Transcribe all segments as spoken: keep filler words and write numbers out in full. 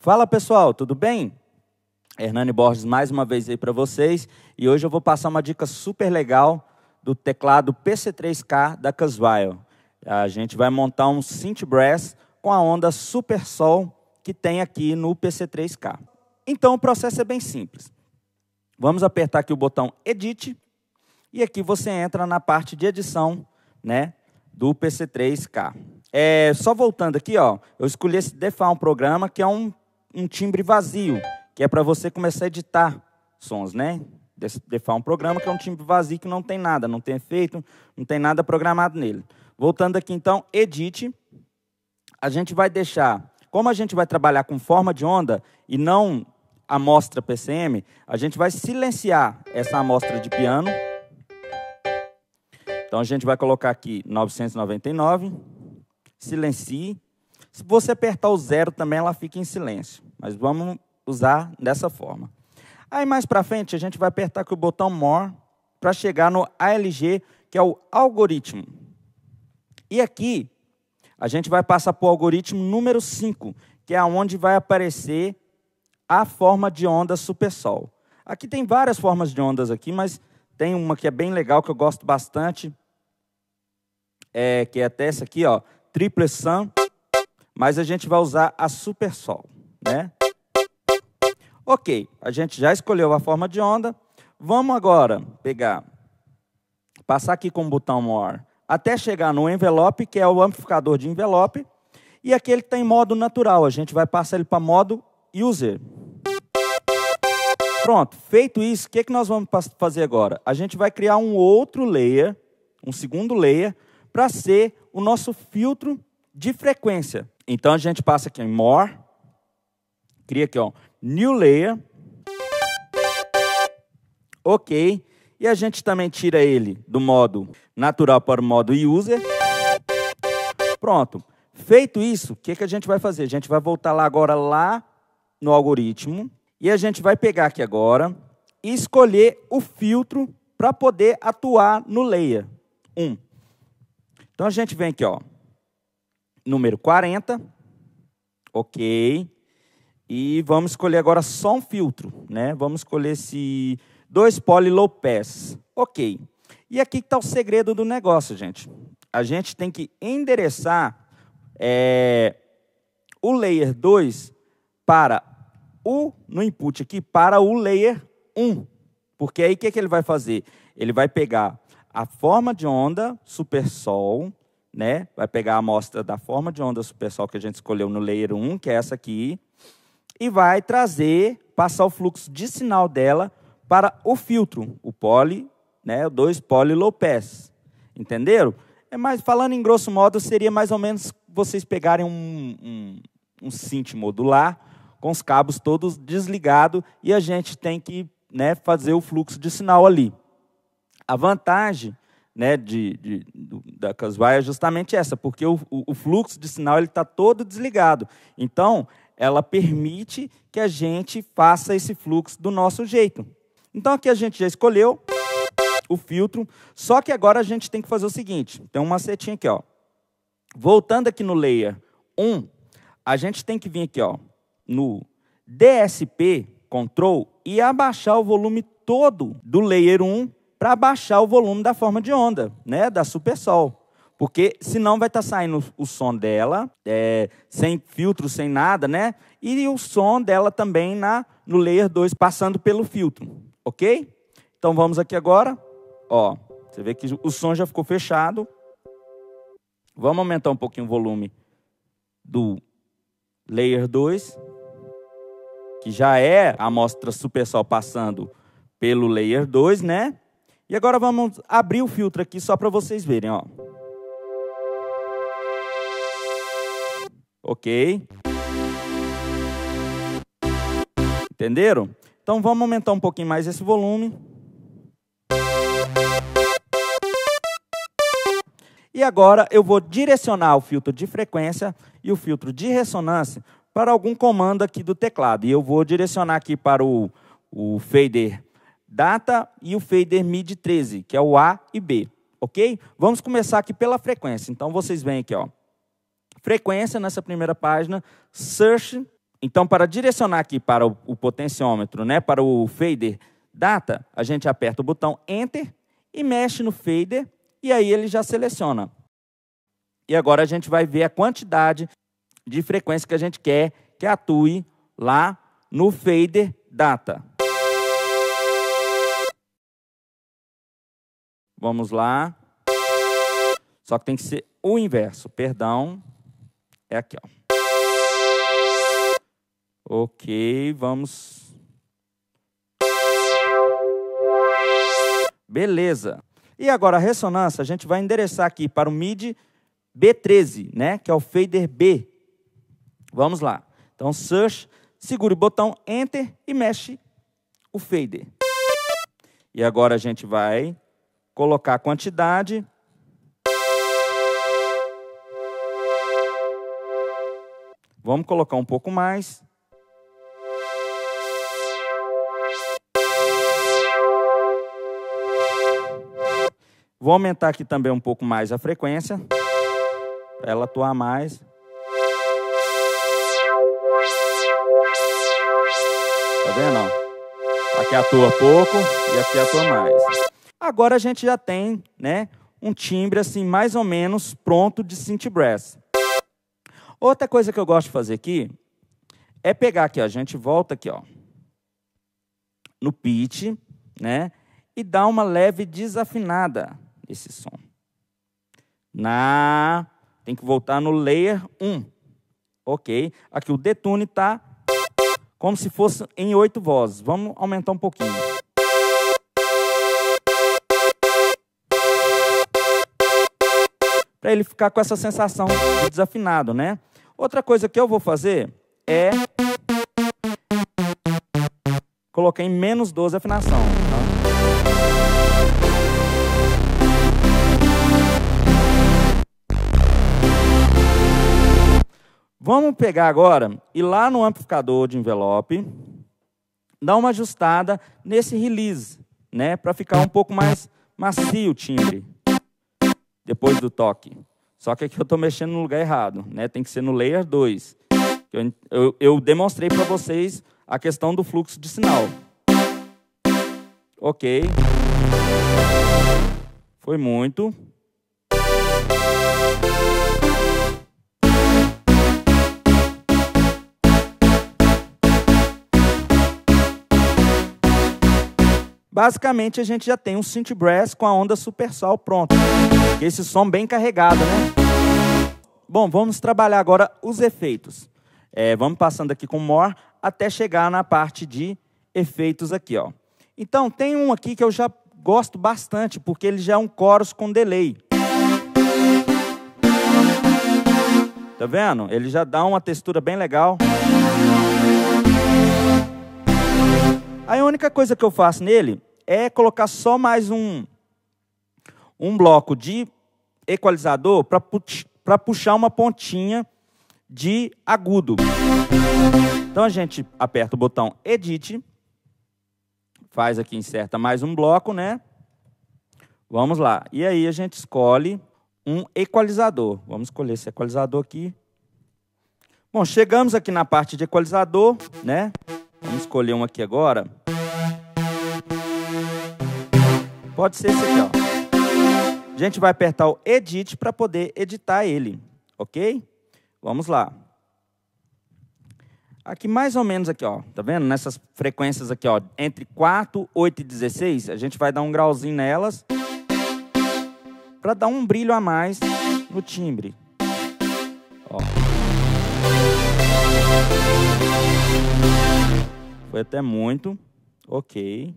Fala pessoal, tudo bem? Hernani Borges mais uma vez aí para vocês e hoje eu vou passar uma dica super legal do teclado P C três K da Kurzweil. A gente vai montar um synth brass com a onda Super Sol que tem aqui no P C três K. Então o processo é bem simples. Vamos apertar aqui o botão Edit e aqui você entra na parte de edição, né, do P C três K. É, só voltando aqui, ó, eu escolhi esse Default programa que é um, um timbre vazio, que é para você começar a editar sons, né? Default um programa que é um timbre vazio que não tem nada, não tem efeito, não tem nada programado nele. Voltando aqui então, Edit, a gente vai deixar, como a gente vai trabalhar com forma de onda e não amostra P C M, a gente vai silenciar essa amostra de piano. Então a gente vai colocar aqui novecentos e noventa e nove, silencie. Se você apertar o zero também ela fica em silêncio, mas vamos usar dessa forma. Aí mais para frente a gente vai apertar aqui o botão More para chegar no A L G, que é o algoritmo. E aqui a gente vai passar para o algoritmo número cinco, que é onde vai aparecer a forma de onda Super Sol. Aqui tem várias formas de ondas aqui, mas tem uma que é bem legal, que eu gosto bastante, é, que é até essa aqui, ó, Triple Sun, mas a gente vai usar a Super Sol, né? Ok, a gente já escolheu a forma de onda. Vamos agora pegar, passar aqui com o botão More, até chegar no Envelope, que é o amplificador de envelope, e aqui ele tem modo natural, a gente vai passar ele para modo User. Pronto, feito isso, o que, que nós vamos fazer agora? A gente vai criar um outro layer, um segundo layer, para ser o nosso filtro de frequência. Então a gente passa aqui em More, cria aqui, ó, New Layer, ok, e a gente também tira ele do modo natural para o modo User. Pronto, feito isso, o que, que a gente vai fazer? A gente vai voltar lá agora lá no algoritmo e a gente vai pegar aqui agora e escolher o filtro para poder atuar no Layer um. Então a gente vem aqui, ó, número quarenta, ok, e vamos escolher agora só um filtro, né? Vamos escolher esse dois poly low pass, ok. E aqui está o segredo do negócio, gente. A gente tem que endereçar é, o layer dois para o no input aqui para o layer um, porque aí o que, que ele vai fazer? Ele vai pegar a forma de onda Super Sol, né? Vai pegar a amostra da forma de onda Super Sol que a gente escolheu no layer um, que é essa aqui, e vai trazer, passar o fluxo de sinal dela para o filtro, o poly, né? O dois poly low pass. Entenderam? É mais, falando em grosso modo, seria mais ou menos vocês pegarem um, um, um synth modular com os cabos todos desligados e a gente tem que, né, fazer o fluxo de sinal ali. A vantagem, né, de, de, do, da Kurzweil é justamente essa, porque o, o, o fluxo de sinal está todo desligado. Então, ela permite que a gente faça esse fluxo do nosso jeito. Então, aqui a gente já escolheu o filtro, só que agora a gente tem que fazer o seguinte, tem uma setinha aqui, ó. Voltando aqui no Layer um, a gente tem que vir aqui, ó, no D S P Control e abaixar o volume todo do Layer um para abaixar o volume da forma de onda, né, da Super Sol. Porque senão vai estar tá saindo o som dela, é, sem filtro, sem nada, né? E o som dela também na, no Layer dois, passando pelo filtro, ok? Então vamos aqui agora, ó, você vê que o som já ficou fechado. Vamos aumentar um pouquinho o volume do Layer dois, que já é a amostra Super Sol passando pelo Layer dois, né? E agora vamos abrir o filtro aqui só para vocês verem, ó. Ok. Entenderam? Então vamos aumentar um pouquinho mais esse volume. E agora eu vou direcionar o filtro de frequência e o filtro de ressonância para algum comando aqui do teclado. E eu vou direcionar aqui para o, o fader Data e o fader mid treze, que é o A e B, ok? Vamos começar aqui pela frequência. Então vocês veem aqui, ó, frequência nessa primeira página, search Então, para direcionar aqui para o, o potenciômetro, né, para o fader data, a gente aperta o botão Enter e mexe no fader, e aí ele já seleciona. E agora a gente vai ver a quantidade de frequência que a gente quer que atue lá no fader data. Vamos lá. Só que tem que ser o inverso, perdão. É aqui, ó. Ok, vamos. Beleza. E agora a ressonância, a gente vai endereçar aqui para o MIDI B treze, né, que é o fader B. Vamos lá. Então, search, segura o botão Enter e mexe o fader. E agora a gente vai colocar a quantidade. Vamos colocar um pouco mais. Vou aumentar aqui também um pouco mais a frequência, para ela atuar mais. Tá vendo? Aqui atua pouco e aqui atua mais. Agora a gente já tem, né, um timbre assim mais ou menos pronto de synth brass. Outra coisa que eu gosto de fazer aqui é pegar aqui, ó, a gente volta aqui, ó, no pitch, né, e dar uma leve desafinada nesse som. Na, tem que voltar no layer um. Ok? Aqui o detune está como se fosse em oito vozes. Vamos aumentar um pouquinho. Para ele ficar com essa sensação de desafinado, né? Outra coisa que eu vou fazer é colocar em menos doze a afinação. Tá? Vamos pegar agora e lá no amplificador de envelope, dar uma ajustada nesse release, né, para ficar um pouco mais macio o timbre, depois do toque. Só que aqui eu estou mexendo no lugar errado, né, tem que ser no layer dois. Eu, eu, eu demonstrei para vocês a questão do fluxo de sinal. Ok. Foi muito. Basicamente, a gente já tem um synth brass com a onda Supersol pronta. Esse som bem carregado, né? Bom, vamos trabalhar agora os efeitos. É, vamos passando aqui com More até chegar na parte de efeitos aqui, ó. Então, tem um aqui que eu já gosto bastante, porque ele já é um chorus com delay. Tá vendo? Ele já dá uma textura bem legal. Aí a única coisa que eu faço nele é colocar só mais um, um bloco de equalizador para pu para puxar uma pontinha de agudo. Então a gente aperta o botão Edit, faz aqui, inserta mais um bloco, né? Vamos lá. E aí a gente escolhe um equalizador. Vamos escolher esse equalizador aqui. Bom, chegamos aqui na parte de equalizador, né? Vamos escolher um aqui agora. Pode ser esse aqui, ó. A gente vai apertar o Edit para poder editar ele, ok? Vamos lá. Aqui mais ou menos aqui, ó. Tá vendo? Nessas frequências aqui, ó, entre quatro, oito e dezesseis, a gente vai dar um grauzinho nelas para dar um brilho a mais no timbre. Ó. Foi até muito. Ok.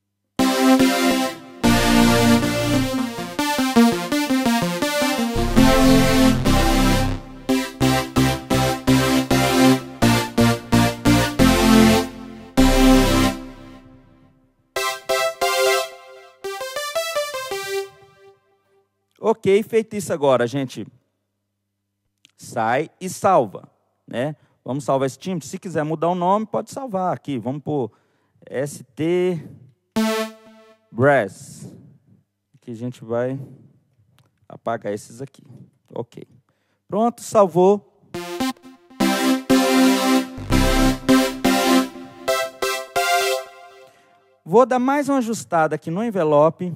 Ok, feito isso agora, a gente sai e salva, né? Vamos salvar esse timbre. Se quiser mudar o nome, pode salvar aqui. Vamos pôr S T Brass. Aqui a gente vai apagar esses aqui. Ok. Pronto, salvou. Vou dar mais uma ajustada aqui no envelope.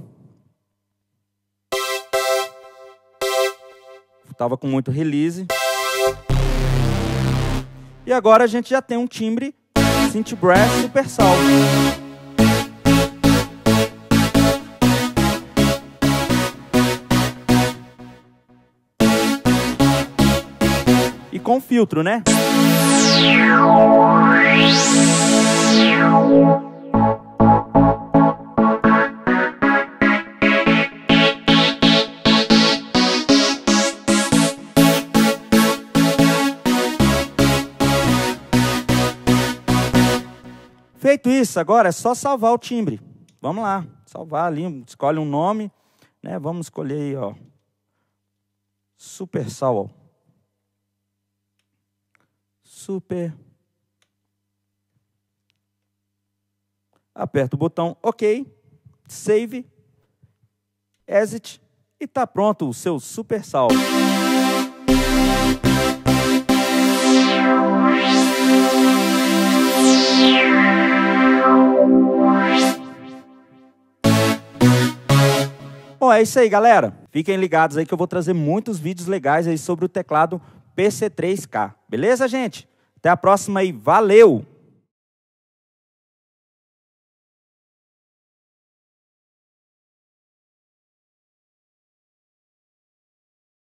Estava com muito release. E agora a gente já tem um timbre Synth Brass Super Sal. E com filtro, né? Feito isso, agora é só salvar o timbre. Vamos lá, salvar ali, escolhe um nome, né? Vamos escolher aí, ó, Super Sal. Super. Aperta o botão OK, Save, Exit e tá pronto o seu Super Sal. Bom, é isso aí, galera. Fiquem ligados aí que eu vou trazer muitos vídeos legais aí sobre o teclado P C três K. Beleza, gente? Até a próxima aí. Valeu!